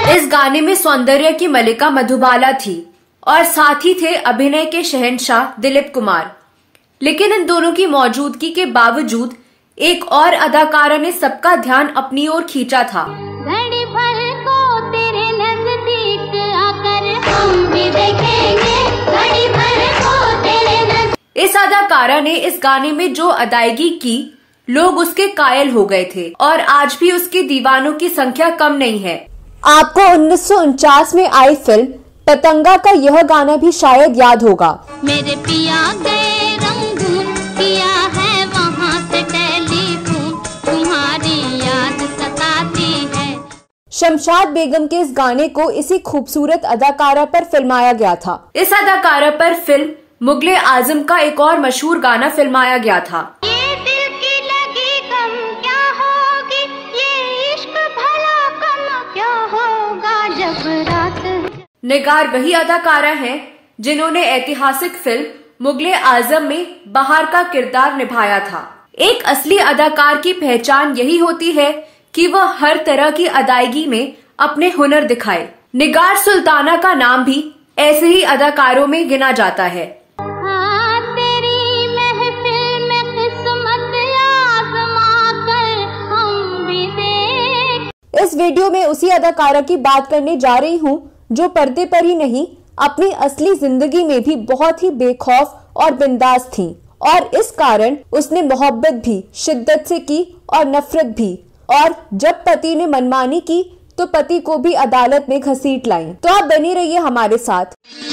इस गाने में सौंदर्य की मलिका मधुबाला थी और साथ ही थे अभिनय के शहंशाह दिलीप कुमार। लेकिन इन दोनों की मौजूदगी के बावजूद एक और अदाकारा ने सबका ध्यान अपनी ओर खींचा था। घड़ी भर को तेरे नजदीक आकर हम भी देखेंगे, घड़ी भर को तेरे नजदीक। इस अदाकारा ने इस गाने में जो अदायगी की, लोग उसके कायल हो गए थे और आज भी उसके दीवानों की संख्या कम नहीं है। आपको 1949 में आई फिल्म पतंगा का यह गाना भी शायद याद होगा। मेरे पिया गए रंगून, किया है वहाँ से टेलीफोन, तुम्हारी याद सताती है। शमशाद बेगम के इस गाने को इसी खूबसूरत अदाकारा पर फिल्माया गया था। इस अदाकारा पर फिल्म मुगले आजम का एक और मशहूर गाना फिल्माया गया था। ये दिल की लगी गम क्या होगी, ये इश्क भला कम क्या होगा जब रात। निगार वही अदाकारा हैं जिन्होंने ऐतिहासिक फिल्म मुगले आजम में बहार का किरदार निभाया था। एक असली अदाकार की पहचान यही होती है कि वह हर तरह की अदायगी में अपने हुनर दिखाए। निगार सुल्ताना का नाम भी ऐसे ही अदाकारों में गिना जाता है। हाँ, तेरी महफिल में किस्मत आज़मा कर हम भी देख। इस वीडियो में उसी अदाकारा की बात करने जा रही हूँ जो पर्दे पर ही नहीं अपनी असली जिंदगी में भी बहुत ही बेखौफ और बिंदास थी और इस कारण उसने मोहब्बत भी शिद्दत से की और नफरत भी, और जब पति ने मनमानी की तो पति को भी अदालत में घसीट लाई। तो आप बनी रहिए हमारे साथ।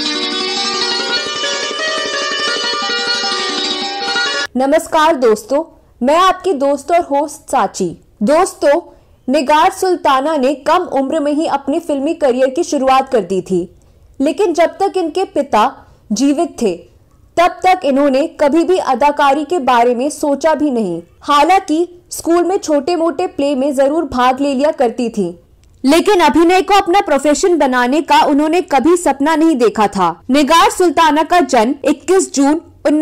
नमस्कार दोस्तों, मैं आपकी दोस्त और होस्ट साची। दोस्तों, निगार सुल्ताना ने कम उम्र में ही अपनी फिल्मी करियर की शुरुआत कर दी थी, लेकिन जब तक इनके पिता जीवित थे तब तक इन्होंने कभी भी अदाकारी के बारे में सोचा भी नहीं। हालांकि स्कूल में छोटे मोटे प्ले में जरूर भाग ले लिया करती थी, लेकिन अभिनय को अपना प्रोफेशन बनाने का उन्होंने कभी सपना नहीं देखा था। निगार सुल्ताना का जन्म 21 जून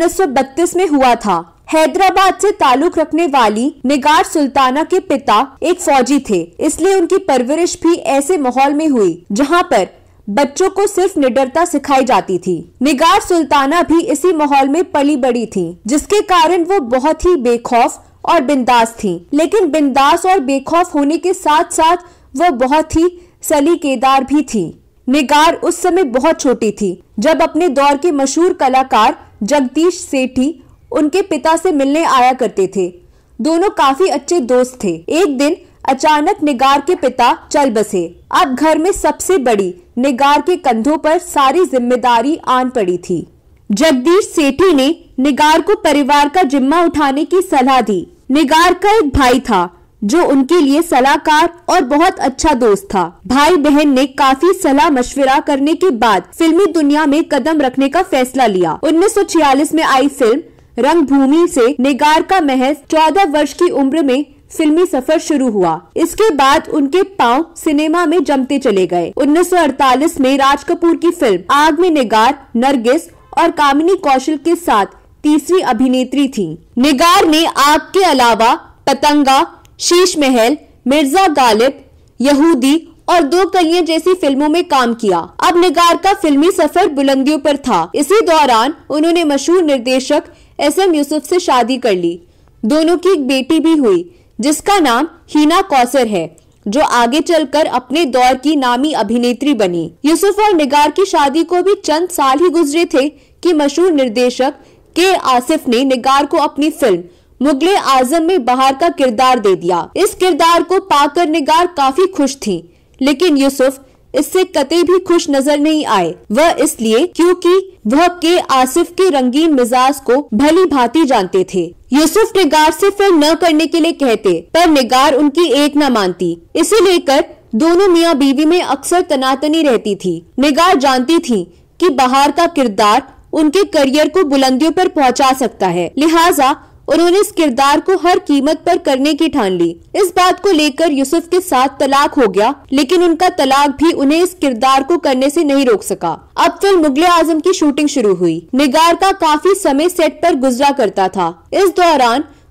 1932 में हुआ था। हैदराबाद से ताल्लुक रखने वाली निगार सुल्ताना के पिता एक फौजी थे, इसलिए उनकी परवरिश भी ऐसे माहौल में हुई जहां पर बच्चों को सिर्फ निडरता सिखाई जाती थी। निगार सुल्ताना भी इसी माहौल में पली बड़ी थी, जिसके कारण वो बहुत ही बेखौफ और बिंदास थी। लेकिन बिंदास और बेखौफ होने के साथ साथ वो बहुत ही सलीकेदार भी थी। निगार उस समय बहुत छोटी थी जब अपने दौर के मशहूर कलाकार जगदीश सेठी उनके पिता से मिलने आया करते थे। दोनों काफी अच्छे दोस्त थे। एक दिन अचानक निगार के पिता चल बसे। अब घर में सबसे बड़ी निगार के कंधों पर सारी जिम्मेदारी आन पड़ी थी। जगदीश सेठी ने निगार को परिवार का जिम्मा उठाने की सलाह दी। निगार का एक भाई था जो उनके लिए सलाहकार और बहुत अच्छा दोस्त था। भाई बहन ने काफी सलाह मशविरा करने के बाद फिल्मी दुनिया में कदम रखने का फैसला लिया। 1946 में आई फिल्म रंगभूमि से निगार का महज 14 वर्ष की उम्र में फिल्मी सफर शुरू हुआ। इसके बाद उनके पांव सिनेमा में जमते चले गए। 1948 में राज कपूर की फिल्म आग में निगार, नरगिस और कामिनी कौशल के साथ तीसरी अभिनेत्री थी। निगार ने आग के अलावा पतंगा, शीश महल, मिर्जा गालिब, यहूदी और दो कलियां जैसी फिल्मों में काम किया। अब निगार का फिल्मी सफर बुलंदियों पर था। इसी दौरान उन्होंने मशहूर निर्देशक SM यूसुफ से शादी कर ली। दोनों की एक बेटी भी हुई जिसका नाम हीना कौसर है, जो आगे चलकर अपने दौर की नामी अभिनेत्री बनी। यूसुफ और निगार की शादी को भी चंद साल ही गुजरे थे कि मशहूर निर्देशक के आसिफ ने निगार को अपनी फिल्म मुगले आजम में बहार का किरदार दे दिया। इस किरदार को पाकर निगार काफी खुश थी, लेकिन यूसुफ इससे कतई भी खुश नजर नहीं आए। वह इसलिए क्योंकि वह के आसिफ के रंगीन मिजाज को भली भांति जानते थे। यूसुफ निगार से फिल्म न करने के लिए कहते, पर निगार उनकी एक न मानती। इसे लेकर दोनों मियाँ बीवी में अक्सर तनातनी रहती थी। निगार जानती थी कि बहार का किरदार उनके करियर को बुलंदियों पर पहुंचा सकता है, लिहाजा उन्होंने इस किरदार को हर कीमत पर करने की ठान ली। इस बात को लेकर यूसुफ के साथ तलाक हो गया, लेकिन उनका तलाक भी उन्हें इस किरदार को करने से नहीं रोक सका। अब फिल्म मुगले आजम की शूटिंग शुरू हुई। निगार का काफी समय सेट पर गुजरा करता था। इस दौरान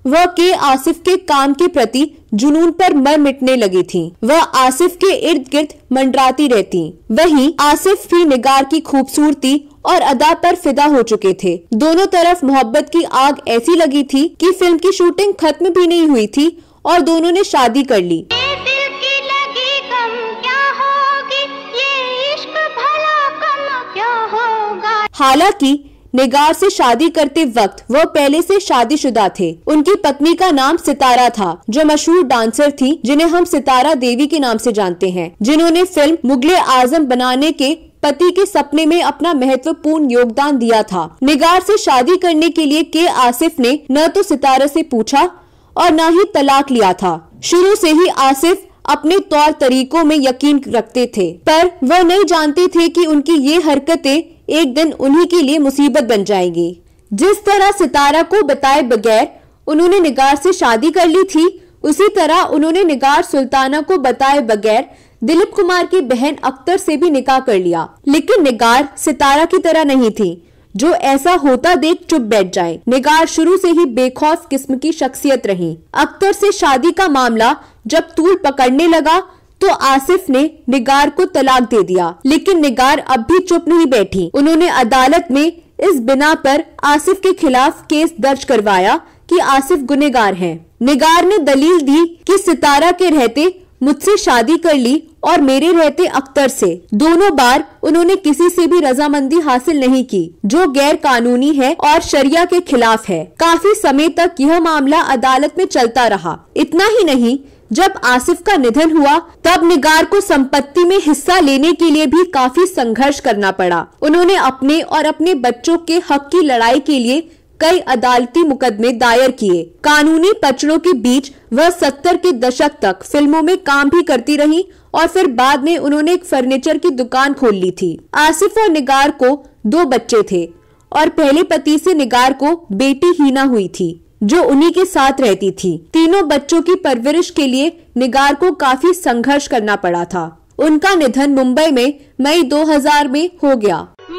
वह के आसिफ के काम के प्रति जुनून पर मर मिटने लगी थी। वह आसिफ के इर्द गिर्द मंडराती रहती। वहीं आसिफ भी निगार की खूबसूरती और अदा पर फिदा हो चुके थे। दोनों तरफ मोहब्बत की आग ऐसी लगी थी कि फिल्म की शूटिंग खत्म भी नहीं हुई थी और दोनों ने शादी कर ली। हालांकि निगार से शादी करते वक्त वह पहले से शादीशुदा थे। उनकी पत्नी का नाम सितारा था, जो मशहूर डांसर थी, जिन्हें हम सितारा देवी के नाम से जानते हैं, जिन्होंने फिल्म मुगले आजम बनाने के पति के सपने में अपना महत्वपूर्ण योगदान दिया था। निगार से शादी करने के लिए के आसिफ ने न तो सितारा से पूछा और न ही तलाक लिया था। शुरू से ही आसिफ अपने तौर तरीकों में यकीन रखते थे, पर वह नहीं जानते थे कि उनकी ये हरकतें एक दिन उन्हीं के लिए मुसीबत बन जाएगी। जिस तरह सितारा को बताए बगैर उन्होंने निगार से शादी कर ली थी, उसी तरह उन्होंने निगार सुल्ताना को बताए बगैर दिलीप कुमार की बहन अख्तर से भी निकाह कर लिया। लेकिन निगार सितारा की तरह नहीं थी, जो ऐसा होता देख चुप बैठ जाए। निगार शुरू से ही बेखौफ किस्म की शख्सियत रही। अख्तर से शादी का मामला जब तूल पकड़ने लगा तो आसिफ ने निगार को तलाक दे दिया, लेकिन निगार अब भी चुप नहीं बैठी। उन्होंने अदालत में इस बिना पर आसिफ के खिलाफ केस दर्ज करवाया कि आसिफ गुनहगार हैं। निगार ने दलील दी कि सितारा के रहते मुझसे शादी कर ली और मेरे रहते अख्तर से। दोनों बार उन्होंने किसी से भी रजामंदी हासिल नहीं की, जो गैर कानूनी है और शरिया के खिलाफ है। काफी समय तक यह मामला अदालत में चलता रहा। इतना ही नहीं, जब आसिफ का निधन हुआ तब निगार को संपत्ति में हिस्सा लेने के लिए भी काफी संघर्ष करना पड़ा। उन्होंने अपने और अपने बच्चों के हक की लड़ाई के लिए कई अदालती मुकदमे दायर किए। कानूनी पचड़ों के बीच वह 70 के दशक तक फिल्मों में काम भी करती रही और फिर बाद में उन्होंने एक फर्नीचर की दुकान खोल ली थी। आसिफ और निगार को 2 बच्चे थे और पहले पति से निगार को बेटी हीना हुई थी, जो उन्हीं के साथ रहती थी। तीनों बच्चों की परवरिश के लिए निगार को काफी संघर्ष करना पड़ा था। उनका निधन मुंबई में मई 2000 में हो गया।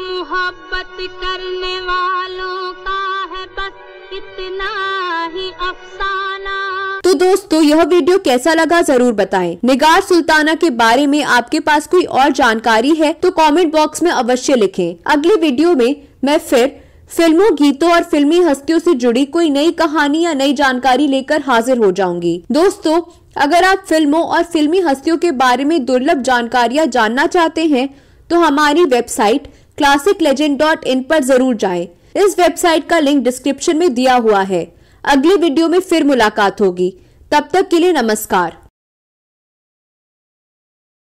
मोहब्बत करने वालों का है बस इतना ही अफसाना। तो दोस्तों, यह वीडियो कैसा लगा जरूर बताएं। निगार सुल्ताना के बारे में आपके पास कोई और जानकारी है तो कमेंट बॉक्स में अवश्य लिखें। अगले वीडियो में मैं फिर फिल्मों, गीतों और फिल्मी हस्तियों से जुड़ी कोई नई कहानी या नई जानकारी लेकर हाजिर हो जाऊंगी। दोस्तों, अगर आप फिल्मों और फिल्मी हस्तियों के बारे में दुर्लभ जानकारियां जानना चाहते हैं तो हमारी वेबसाइट classiclegend.in पर जरूर जाएं। इस वेबसाइट का लिंक डिस्क्रिप्शन में दिया हुआ है। अगले वीडियो में फिर मुलाकात होगी। तब तक के लिए नमस्कार।